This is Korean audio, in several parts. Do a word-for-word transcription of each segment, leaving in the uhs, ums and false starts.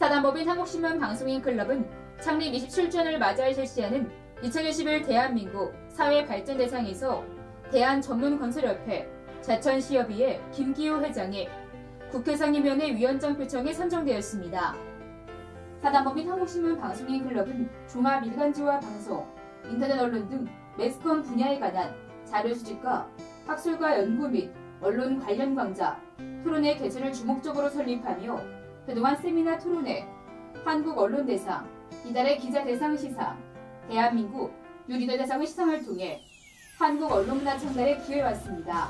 사단법인 한국신문 방송인 클럽은 창립 이십칠 주년을 맞이해 실시하는 이천이십일 대한민국 사회발전대상에서 대한전문건설협회 제천시협의회 김기호 회장이 국회상임위원회 위원장 표창에 선정되었습니다. 사단법인 한국신문 방송인 클럽은 종합일간지와 방송, 인터넷 언론 등 매스컴 분야에 관한 자료 수집과 학술과 연구 및 언론 관련 강좌, 토론회 개최를 주목적으로 설립하며 그동안 세미나 토론회, 한국언론대상, 이달의 기자대상 시상, 대한민국 뉴리더 대상의 시상을 통해 한국언론문화 창달에 기여해왔습니다.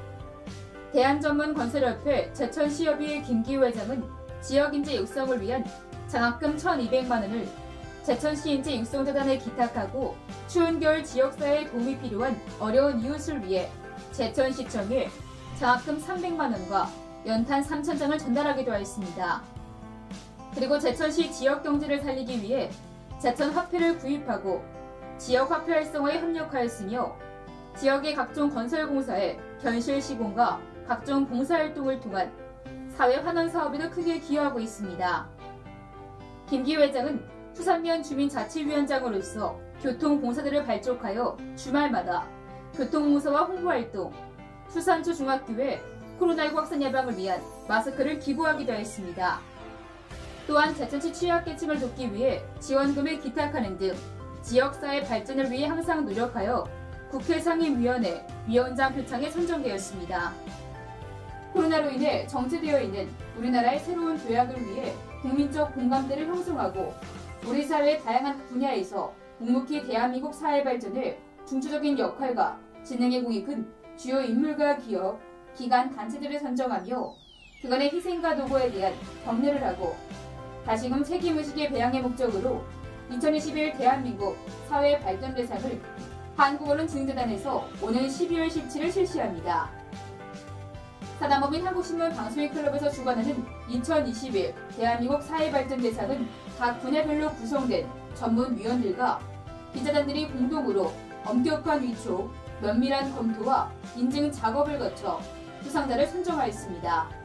대한전문건설협회 제천시협의회 김기호 회장은 지역인재 육성을 위한 장학금 천이백만 원을 제천시 인재 육성재단에 기탁하고 추운 겨울 지역사회에 도움이 필요한 어려운 이웃을 위해 제천시청에 장학금 삼백만 원과 연탄 삼천 장을 전달하기도 하였습니다. 그리고 제천시 지역경제를 살리기 위해 제천화폐를 구입하고 지역화폐 활성화에 협력하였으며 지역의 각종 건설공사의 견실 시공과 각종 봉사활동을 통한 사회환원 사업에도 크게 기여하고 있습니다. 김기호 회장은 수산면 주민자치위원장으로서 교통봉사들을 발족하여 주말마다 교통봉사와 홍보활동, 수산초 중학교에 코로나십구 확산 예방을 위한 마스크를 기부하기도 했습니다. 또한 제천시 취약계층을 돕기 위해 지원금을 기탁하는 등 지역사회 발전을 위해 항상 노력하여 국회상임위원회 위원장 표창에 선정되었습니다. 코로나로 인해 정체되어 있는 우리나라의 새로운 도약을 위해 국민적 공감대를 형성하고 우리 사회의 다양한 분야에서 묵묵히 대한민국 사회 발전에 중추적인 역할과 진행에 공이 큰 주요 인물과 기업, 기관, 단체들을 선정하며 그간의 희생과 노고에 대한 격려를 하고 다시금 책임의식의 배양의 목적으로 이천이십일 대한민국 사회발전대상을 한국언론진흥재단에서 오는 십이월 십칠일 실시합니다. 사단법인 한국신문 방송인 클럽에서 주관하는 이천이십일 대한민국 사회발전대상은 각 분야별로 구성된 전문위원들과 기자단들이 공동으로 엄격한 위촉, 면밀한 검토와 인증 작업을 거쳐 수상자를 선정하였습니다.